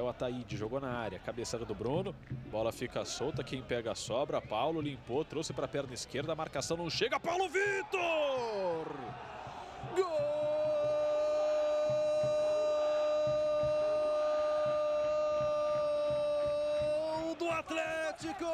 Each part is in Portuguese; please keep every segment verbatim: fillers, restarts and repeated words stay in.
Rafael Ataíde jogou na área, cabeçada do Bruno, bola fica solta, quem pega a sobra, Paulo limpou, trouxe para a perna esquerda, a marcação não chega, Paulo Vitor! Gol do Atlético!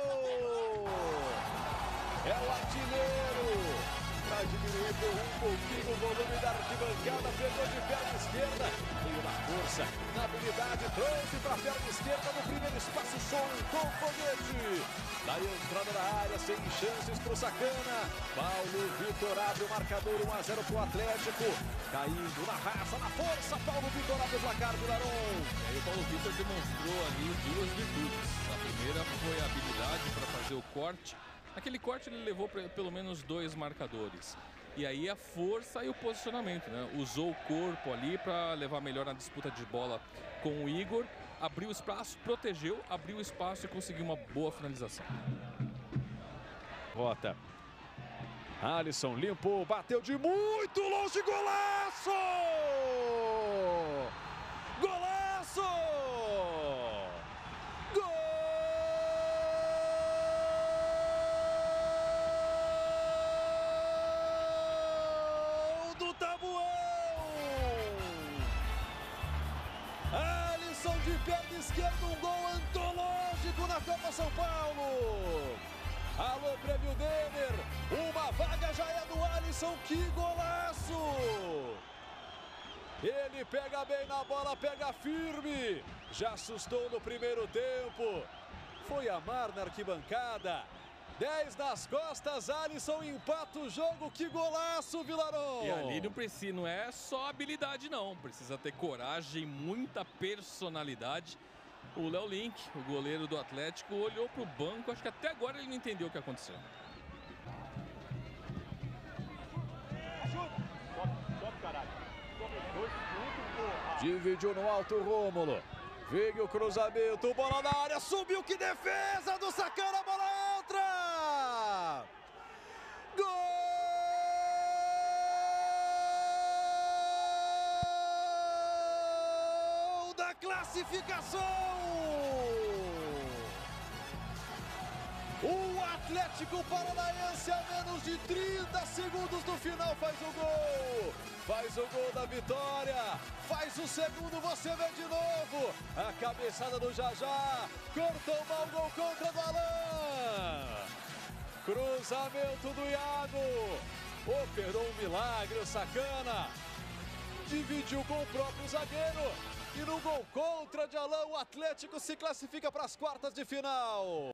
É o artilheiro! Para diminuir por um pouquinho o volume da arquibancada, pegou de perna esquerda, veio na força, na habilidade, trouxe para a perna esquerda no primeiro espaço, soltou o foguete. Daí entrada na área, sem chances para o Sacana. Paulo Vitor abre o marcador, um a zero para o Atlético. Caindo na raça, na força, Paulo Vitor abre o placar do Laron. E aí o Paulo Vitor demonstrou ali duas virtudes. A primeira foi a habilidade para fazer o corte. Aquele corte ele levou pra, pelo menos dois marcadores. E aí a força e o posicionamento, né? Usou o corpo ali para levar melhor na disputa de bola com o Igor. Abriu espaço, protegeu, abriu espaço e conseguiu uma boa finalização. Rota. Alisson limpou, bateu de muito longe, golaço! Golaço! Alisson de perna esquerda, um gol antológico na Copa São Paulo. Alô, Prêmio Denner, uma vaga já é do Alisson, que golaço! Ele pega bem na bola, pega firme, já assustou no primeiro tempo, foi amar na arquibancada. dez nas costas, Alisson empata o jogo, que golaço, Vilaron! E ali não precisa, não é só habilidade não, precisa ter coragem, muita personalidade. O Léo Link, o goleiro do Atlético, olhou para o banco, acho que até agora ele não entendeu o que aconteceu. Dividiu no alto, Rômulo. Veio o cruzamento, bola na área, subiu, que defesa do Sacana, bola entra! Gol da classificação! O Atlético Paranaense, a menos de trinta segundos do final, faz o gol! Faz o gol da vitória, faz o segundo, você vê de novo, a cabeçada do Jajá, cortou mal o gol contra do Alain, cruzamento do Iago, operou um milagre o Sacana, dividiu com o próprio zagueiro, e no gol contra de Alain o Atlético se classifica para as quartas de final.